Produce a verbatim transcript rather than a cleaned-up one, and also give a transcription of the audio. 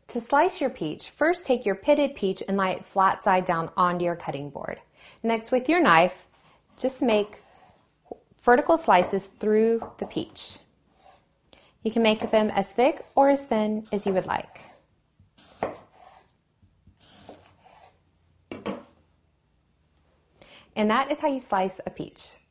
To slice your peach, first take your pitted peach and lay it flat side down onto your cutting board. Next, with your knife, just make vertical slices through the peach. You can make them as thick or as thin as you would like. And that is how you slice a peach.